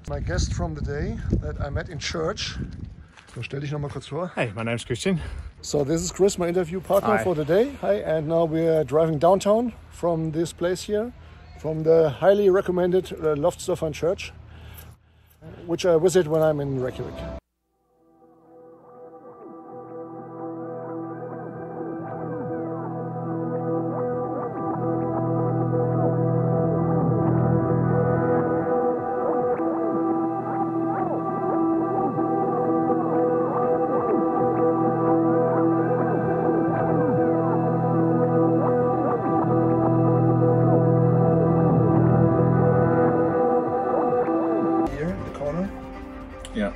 My guest from the day that I met in church. So, stell dich noch mal kurz vor. Hey, my name's Christian. So this is Chris, my interview partner Hi. for the day. Hi, and now we're driving downtown from this place here, from the highly recommended Loftstofan Church, which I visit when I'm in Reykjavik. Yeah.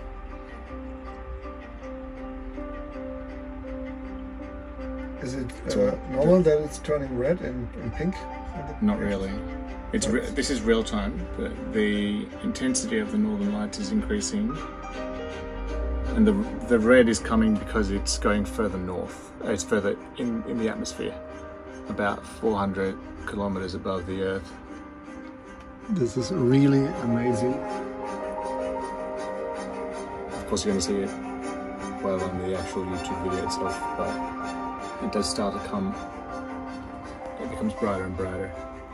Is it normal that it's turning red and pink? Not really. This is real time, but the intensity of the northern lights is increasing, and the red is coming because it's going further north. It's further in the atmosphere, about 400 kilometers above the Earth. This is really amazing. Of course, you're going to see it well on the actual YouTube video itself, but it does start to come. It becomes brighter and brighter.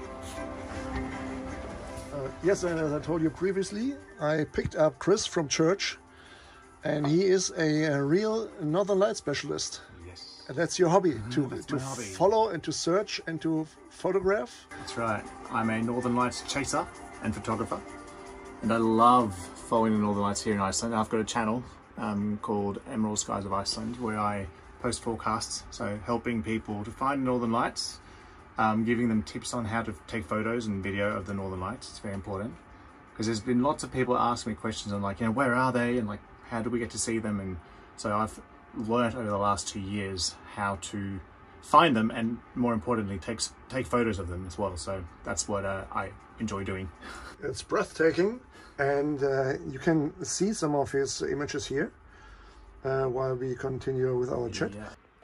Yes, and as I told you previously, I picked up Chris from church, and he is a real Northern Light specialist. Yes. And that's your hobby, to hobby. follow and to search and to photograph. That's right. I'm a Northern Lights chaser and photographer, and I love following the Northern Lights here in Iceland. I've got a channel called Emerald Skies of Iceland where I post forecasts, so helping people to find Northern Lights, giving them tips on how to take photos and video of the Northern Lights. It's very important because there's been lots of people asking me questions on, like, you know, where are they and like how do we get to see them, and so I've learnt over the last 2 years how to find them and, more importantly, take photos of them as well. So that's what I enjoy doing. It's breathtaking, and you can see some of his images here while we continue with our chat.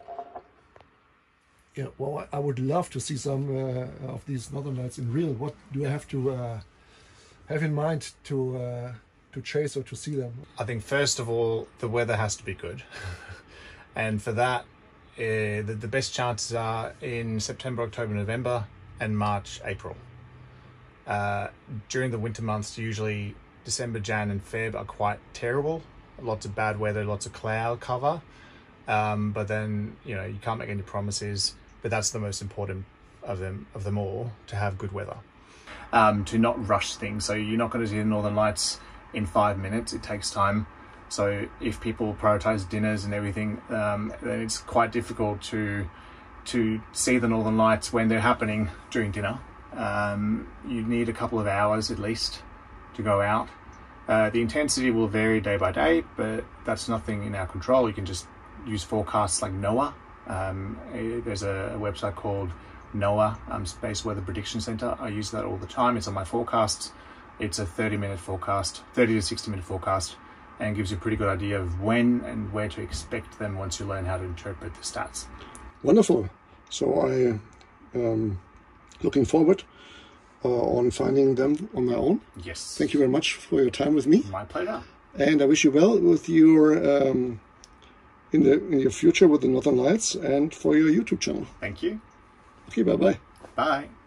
Yeah, well, I would love to see some of these Northern Lights in real. What do I have to have in mind to chase or to see them? I think first of all, the weather has to be good. And for that, the best chances are in September, October, November, and March, April. During the winter months, usually December, Jan and Feb are quite terrible. Lots of bad weather, lots of cloud cover. But then, you know, you can't make any promises, but that's the most important of them all, to have good weather. To not rush things. So you're not going to see the Northern Lights in 5 minutes. It takes time. So if people prioritize dinners and everything, then it's quite difficult to see the Northern Lights when they're happening during dinner. You need a couple of hours at least to go out. The intensity will vary day by day, but that's nothing in our control. You can just use forecasts like NOAA. There's a website called NOAA, Space Weather Prediction Center. I use that all the time. It's on my forecasts. It's a 30-minute forecast, 30 to 60-minute forecast, and gives you a pretty good idea of when and where to expect them once you learn how to interpret the stats. Wonderful. So I looking forward on finding them on my own. Yes. Thank you very much for your time with me. My pleasure. And I wish you well with your in your future with the Northern Lights and for your YouTube channel. Thank you. Okay, bye-bye. Bye.